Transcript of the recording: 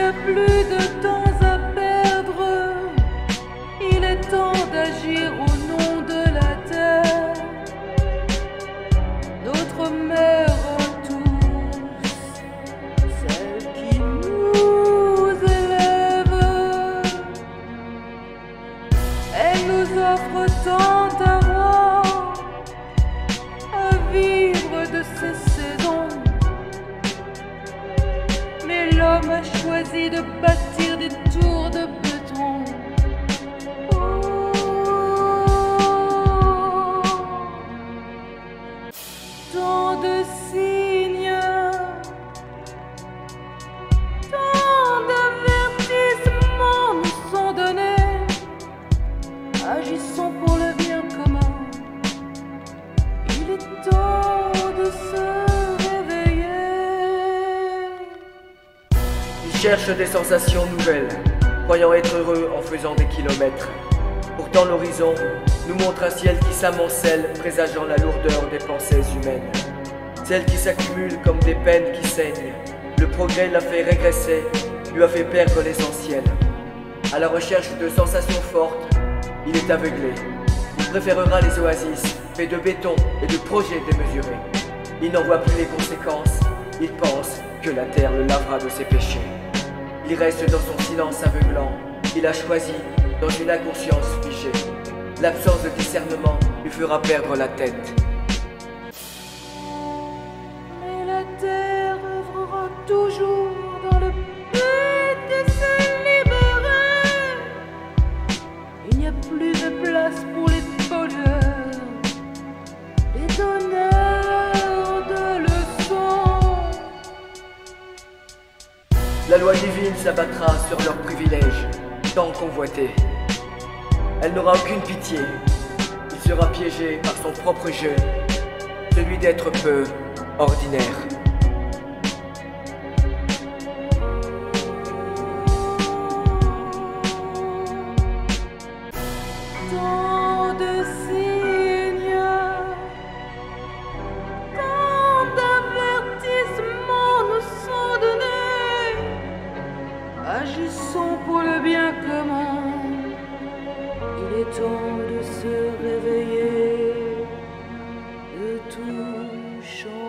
a plus de temps à perdre. Il est temps d'agir au nom de la terre. Notre mère à tous, celle qui nous élève, elle nous offre tant d'avoir à vivre de ces saisons. Mais l'homme a choisi de bâtir des tours de béton. Tant de signes, tant d'avertissements nous sont donnés. Agissons pour le bien commun. Il est temps de se réveiller. Ils cherchent des sensations nouvelles, croyant être heureux en faisant des kilomètres. Pourtant l'horizon nous montre un ciel qui s'amoncelle, présageant la lourdeur des pensées humaines. Celles qui s'accumulent comme des peines qui saignent. Le progrès l'a fait régresser, lui a fait perdre l'essentiel. À la recherche de sensations fortes, il est aveuglé. Il préférera les oasis, faits de béton et de projets démesurés. Il n'en voit plus les conséquences, il pense que la terre le lavera de ses péchés. Il reste dans son silence aveuglant, il a choisi dans une inconscience figée. L'absence de discernement lui fera perdre la tête. Mais la terre œuvrera toujours dans le but de se libérer. Il n'y a plus de place pour les pollueurs, les donneurs de leçons. La loi divine s'abattra sur leurs privilèges, tant convoités. Elle n'aura aucune pitié. Il sera piégé par son propre jeu, celui d'être peu ordinaire. Tant de signes, tant d'avertissements nous sont donnés. Agissons pour le bien commun. Il est temps de se réveiller, de tout changer.